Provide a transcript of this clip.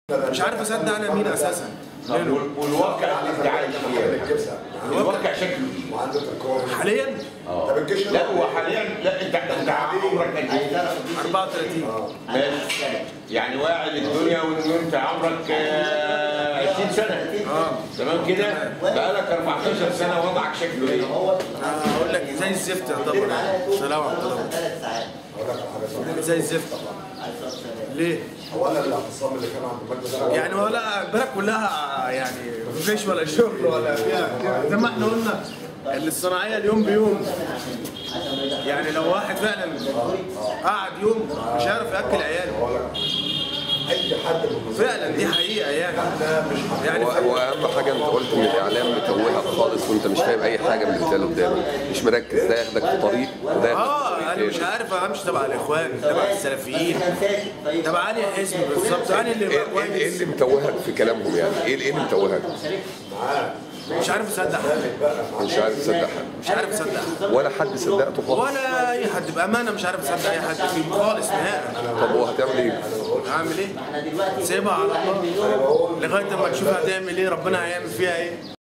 مش عارف اصدق انا مين اساسا. والواقع اللي انت عايش فيه الواقع شكله حاليا؟ لا هو حاليا لا انت عمرك قد ايه؟ 34. ماشي يعني واعي للدنيا وان انت عمرك 20 سنه تمام كده؟ بقالك 14 سنه وضعك شكله ايه؟ هقول لك زي الزفت يعتبر. سلام عليكم. زي الزفت. ليه؟ هو انا الاعتصام اللي كان عند المجلس يعني ولا البلد كلها يعني مفيش ولا شغل ولا فيها زي ما احنا قلنا الصناعيه اليوم بيوم. يعني لو واحد فعلا قعد يوم مش هيعرف ياكل عياله. اي حد فعلا دي حقيقه يعني هو اهم حاجه انت قلت ان الاعلام متوهك خالص وانت مش فاهم اي حاجه من اللي بيتقال قدامك، مش مركز، ده ياخدك في طريق وده ياخدك في انا طريق مش عارف امشي تبع الاخوان تبع السلفيين تبع انهي حزب بالظبط. انا اللي ايه اللي متوهك في كلامهم يعني؟ ايه اللي متوهك؟ مش عارف اصدق حد. مش عارف تصدق حد. مش عارف اصدق حد ولا حد صدقته خالص. ولا اي حد بامانه مش عارف اصدق اي حد فيه خالص نهائي. طب هو هتعمل ايه؟ هعمل ايه؟ سيبها على الله لغايه اما نشوف هتعمل ايه، ربنا هيعمل فيها ايه.